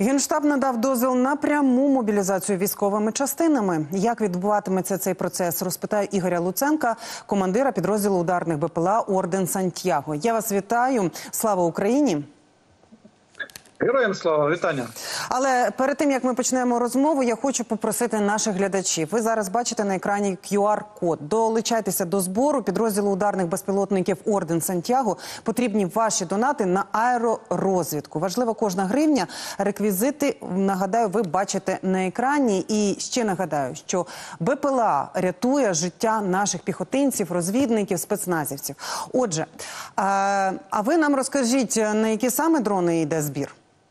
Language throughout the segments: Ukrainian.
Генштаб надав дозвіл на пряму мобілізацію військовими частинами. Як відбуватиметься цей процес, розпитаю Ігоря Луценка, командира підрозділу ударних БПЛА «Орден Сантьяго». Я вас вітаю. Слава Україні! Героям слава, вітання. Але перед тим, як ми почнемо розмову, я хочу попросити наших глядачів. Ви зараз бачите на екрані QR-код. Долучайтеся до збору підрозділу ударних безпілотників «Орден Сантьяго». Потрібні ваші донати на аеророзвідку. Важлива кожна гривня. Реквізити, нагадаю, ви бачите на екрані. І ще нагадаю, що БПЛА рятує життя наших піхотинців, розвідників, спецназівців. Отже, а ви нам розкажіть, на які саме дрони йде збір?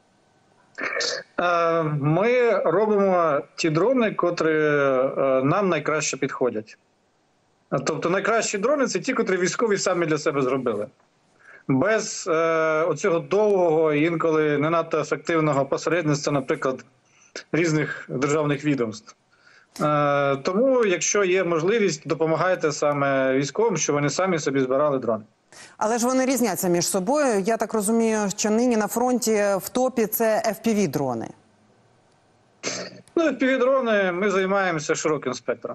Ми робимо ті дрони, котрі нам найкраще підходять. Тобто найкращі дрони – це ті, котрі військові самі для себе зробили. Без оцього довгого і інколи не надто ефективного посередництва, наприклад, різних державних відомств. Тому, якщо є можливість, допомагайте саме військовим, щоб вони самі собі збирали дрони. Але ж вони різняться між собою. Я так розумію, що нині на фронті в топі це FPV-дрони. Ну, FPV-дрони, ми займаємося широким спектром.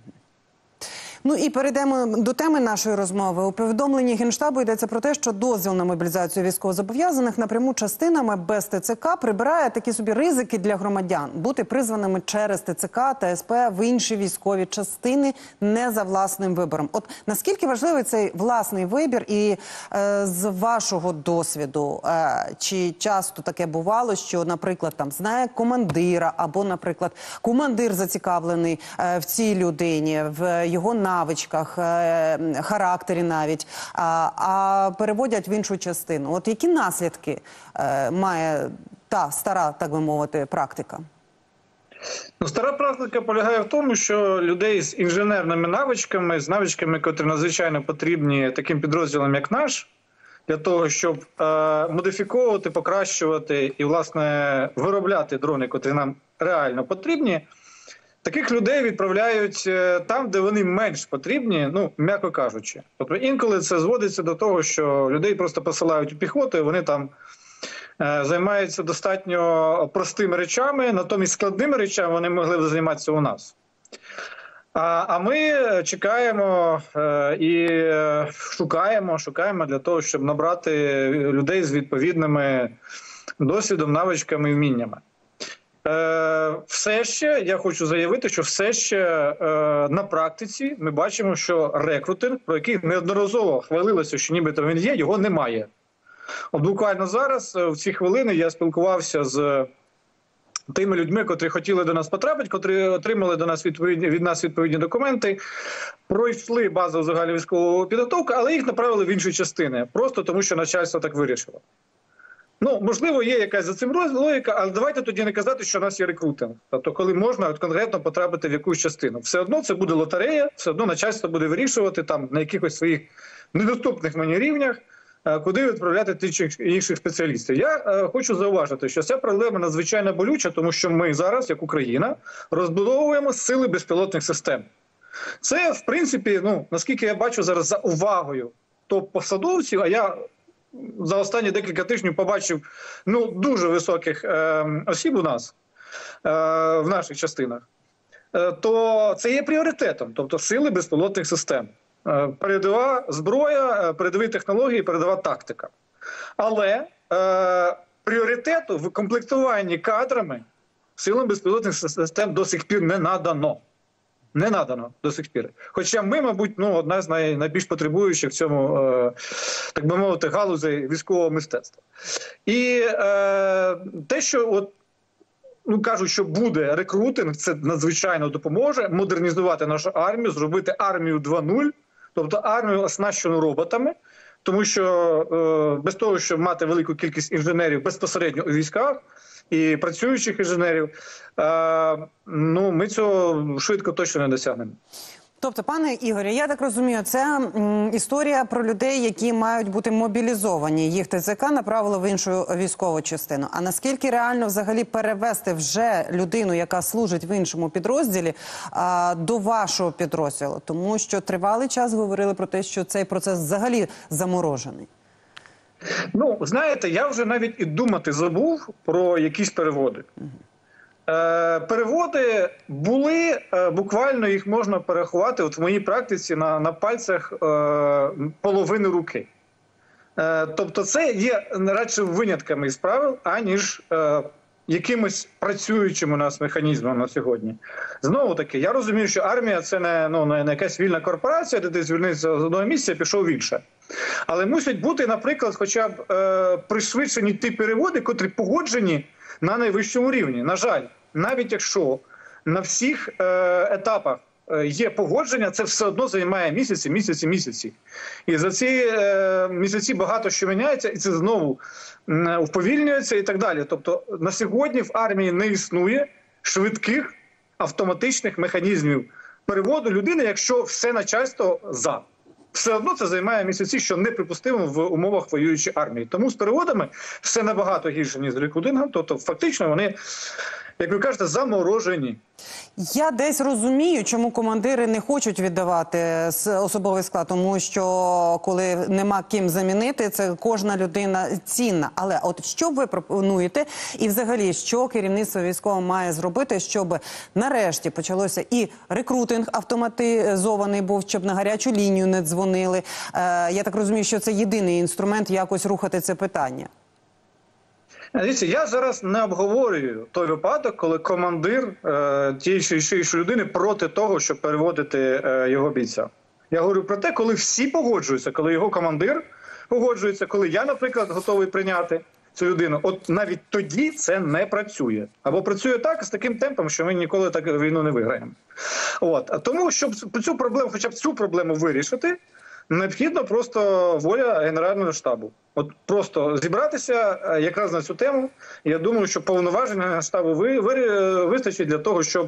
Ну і перейдемо до теми нашої розмови. У повідомленні Генштабу йдеться про те, що дозвіл на мобілізацію військовозобов'язаних напряму частинами без ТЦК прибирає такі собі ризики для громадян бути призваними через ТЦК та СП в інші військові частини не за власним вибором. От наскільки важливий цей власний вибір і з вашого досвіду, чи часто таке бувало, що, наприклад, там знає командира або, наприклад, командир зацікавлений в цій людині, в його навичках, характері навіть, а переводять в іншу частину. От які наслідки має та стара, так би мовити, практика? Ну, стара практика полягає в тому, що людей з інженерними навичками, з навичками, котрі надзвичайно потрібні таким підрозділам, як наш, для того, щоб модифіковувати, покращувати і, власне, виробляти дрони, котрі нам реально потрібні, таких людей відправляють там, де вони менш потрібні, ну, м'яко кажучи. Тобто інколи це зводиться до того, що людей просто посилають у піхоту, і вони там займаються достатньо простими речами, натомість складними речами вони могли б займатися у нас. А ми чекаємо і шукаємо для того, щоб набрати людей з відповідними досвідом, навичками і вміннями. Все ще, я хочу заявити, що все ще на практиці ми бачимо, що рекрутинг, про який неодноразово хвалилося, що нібито він є, його немає. От буквально зараз, в ці хвилини, я спілкувався з тими людьми, котрі хотіли до нас потрапити, котрі отримали від нас відповідні документи, пройшли базову загальновійськову підготовку, але їх направили в інші частини, просто тому що начальство так вирішило. Ну, можливо, є якась за цим логіка, але давайте тоді не казати, що у нас є рекрутинг. Тобто, коли можна конкретно потрапити в якусь частину. Все одно це буде лотерея, все одно начальство буде вирішувати там на якихось своїх недоступних мені рівнях, куди відправляти тих чи інших спеціалістів. Я хочу зауважити, що ця проблема надзвичайно болюча, тому що ми зараз, як Україна, розбудовуємо сили безпілотних систем. Це, в принципі, ну, наскільки я бачу зараз за увагою топ-посадовців, а я за останні декілька тижнів побачив ну, дуже високих осіб у нас, в наших частинах, то це є пріоритетом, тобто сили безпілотних систем. Передова зброя, передові технології, передова тактика. Але пріоритету в комплектуванні кадрами силам безпілотних систем до сих пір не надано. Не надано до сих пір. Хоча ми, мабуть, ну, одна з найбільш потребуючих в цьому, так би мовити, галузі військового мистецтва. І те, що от, ну, кажуть, що буде рекрутинг, це надзвичайно допоможе модернізувати нашу армію, зробити армію 2.0, тобто армію, оснащену роботами, тому що без того, щоб мати велику кількість інженерів безпосередньо у військах, і працюючих інженерів, ну, ми цього швидко точно не досягнемо. Тобто, пане Ігорі, я так розумію, це історія про людей, які мають бути мобілізовані. Їх ТЦК направило в іншу військову частину. А наскільки реально взагалі перевести вже людину, яка служить в іншому підрозділі, до вашого підрозділу? Тому що тривалий час говорили про те, що цей процес взагалі заморожений. Ну, знаєте, я вже навіть і думати забув про якісь переводи. Переводи були, буквально їх можна перерахувати от в моїй практиці на пальцях половини руки. Тобто це є радше винятками із правил, аніж якимось працюючим у нас механізмом на сьогодні. Знову таки, я розумію, що армія – це не якась вільна корпорація, де ти звільнився з одного місця і пішов в інше. Але мусять бути, наприклад, хоча б пришвидшені ті переводи, котрі погоджені на найвищому рівні. На жаль, навіть якщо на всіх етапах є погодження, це все одно займає місяці. І за ці місяці багато що міняється, і це знову уповільнюється і так далі. Тобто на сьогодні в армії не існує швидких автоматичних механізмів переводу людини, якщо все начальство за. Все одно це займає місяці, що неприпустимо в умовах воюючої армії. Тому з переводами все набагато гірше, ніж з рекрутингом. Тобто фактично вони, як ви кажете, заморожені. Я десь розумію, чому командири не хочуть віддавати особовий склад, тому що коли нема ким замінити, це кожна людина цінна. Але от що ви пропонуєте і взагалі, що керівництво військове має зробити, щоб нарешті почалося і рекрутинг автоматизований був, щоб на гарячу лінію не дзвонили. Я так розумію, що це єдиний інструмент якось рухати це питання. Дивіться, я зараз не обговорюю той випадок, коли командир тієї чи іншої людини проти того, щоб переводити його бійця. Я говорю про те, коли всі погоджуються, коли його командир погоджується, коли я, наприклад, готовий прийняти цю людину. От навіть тоді це не працює. Або працює так, з таким темпом, що ми ніколи так війну не виграємо. От. Тому, щоб цю проблему, хоча б цю проблему вирішити, необхідно просто воля Генерального штабу. От просто зібратися якраз на цю тему. Я думаю, що повноваження штабу вистачить для того, щоб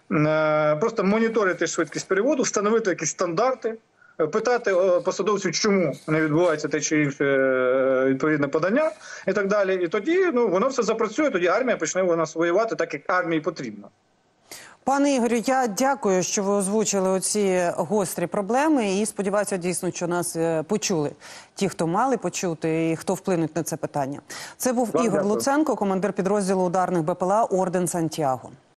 просто моніторити швидкість переводу, встановити якісь стандарти, питати посадовців, чому не відбувається те чи інше відповідне подання і так далі. І тоді воно все запрацює, тоді армія почне у нас воювати так, як армії потрібно. Пане Ігорю, я дякую, що ви озвучили оці гострі проблеми і сподіваюся дійсно, що нас почули ті, хто мали почути і хто вплинуть на це питання. Це був Ігор Луценко, командир підрозділу ударних БПЛА «Орден Сантьяго».